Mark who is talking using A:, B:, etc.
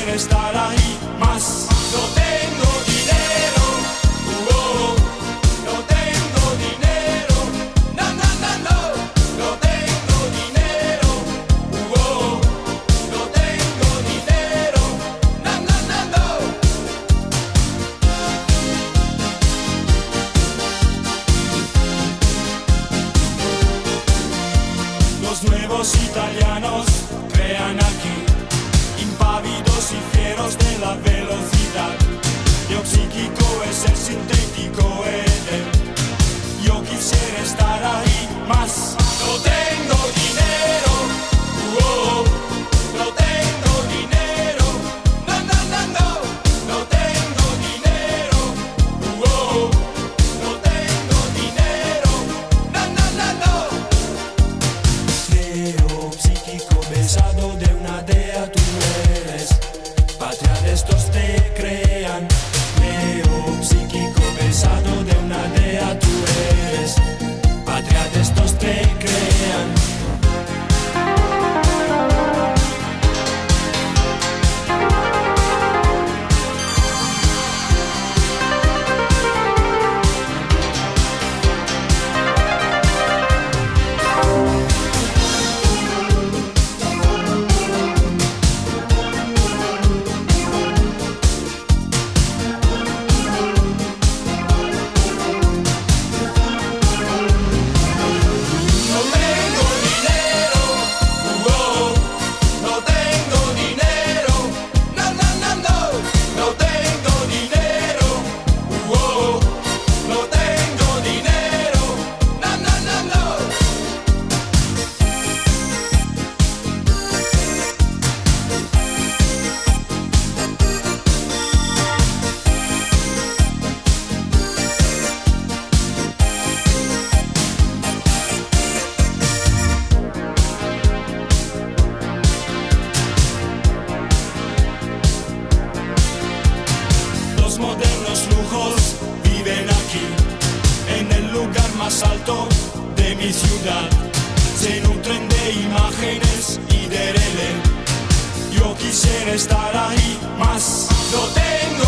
A: quisiera estar ahí más. No tengo dinero, no tengo dinero, no, no, no, no, no tengo dinero, no tengo dinero, no, no, no, no. Los nuevos italianos crean aquí, impávidos y fieros de la velocidad. Lo psíquico es el sintético Eden. Yo quisiera estar ahí más. No tengo dinero, no tengo dinero, no, no, no, no, no tengo dinero, no tengo dinero, no, no, no, no. Neo psíquico besado de una dea tú eres, patria de estos te crean. Neo psíquico besado de una dea tú eres, patria de estos te crean. Los modernos lujos viven aquí, en el lugar más alto de mi ciudad. Se nutren de imágenes y de relé. Yo quisiera estar ahí más. No tengo